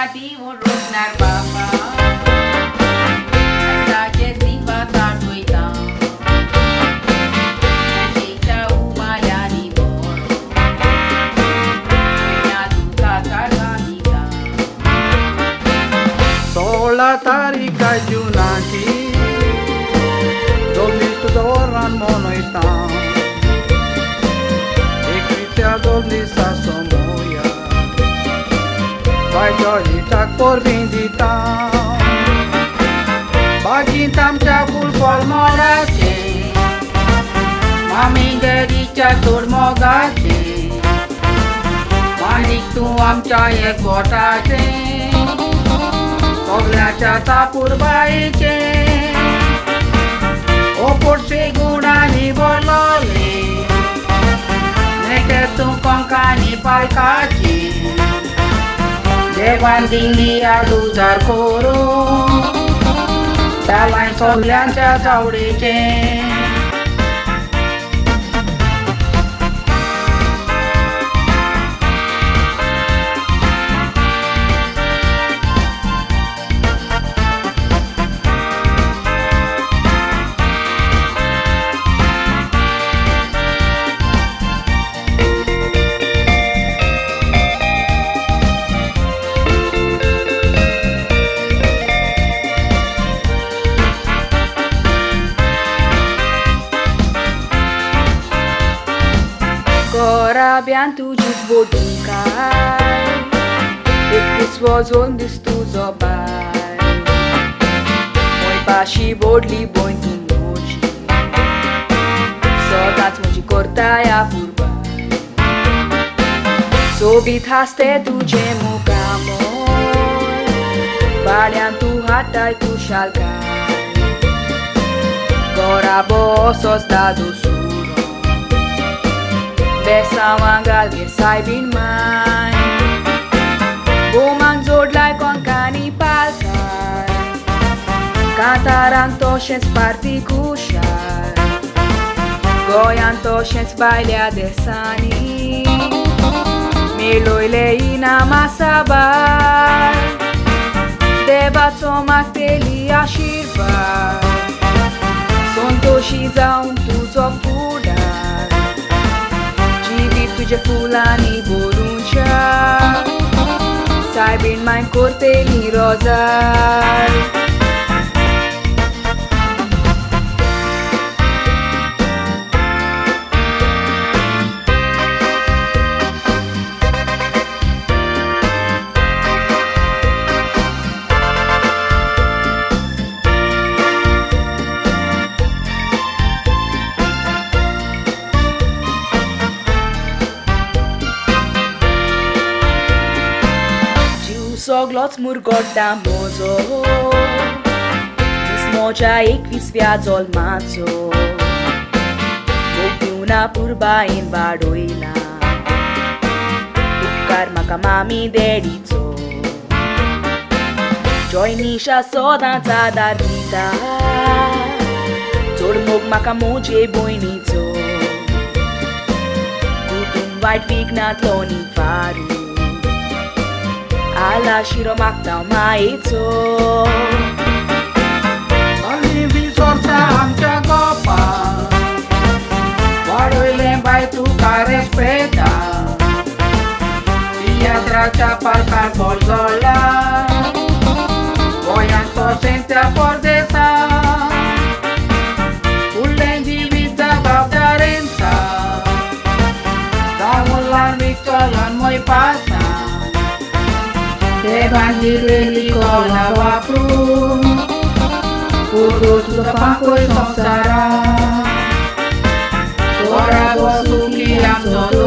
Gorati urut narbaba Aja tiba taduita Kita umayani boro Nyatu kakargamika Sola tarika junaki Zolm tudoran monoita Ekritea Zolm sa somoia Vai Joylita Porbim dita Bagintam capul polmorace Mami dari catur mogace Manik tu amca e gotace Ogleacha tapur baice Opor se gunani bolole Neke tu Konkani palkaci Devan dingli aluzar koro Talain sogleacha taurice Abbiamo tutti vodunkai E Christmas Zolm tu zobai Moi pași bodli boi tu noci Sodați muci cortaia purbai Sobit haste tu ce mucamoi Balian tu hatai tu shalkai Gora bosos dadu su Besa mangal ke saibin mai Bumang zodlai Konkani palkai Cantaran toshens partikushai Goian toshens bailea de sani Miloile ina masabai Debato matelia shirbai Sontoshida tuzo fudai Tuge fulani boruncia Saibin mai corteni rozar Soglot murgorda mozo Mismoja ekvis via zolmazo Mogdi una purba in vadoila Tukar makamami dedizo Joynisha sodanța dar vita Zolmog makamoje boinizo Kutum white vignat loni faru Ala shiro makta maitso Alni visor sa amca gopa Wadoile bai tu ca respeta Tiatrs palcar bolzola Voian to sentea fordesa Ullen divisa baptarența Damul lan victolan moi pasa Devan diri kola wapru Urut tutapangkoi songsara Suara bosuki am todo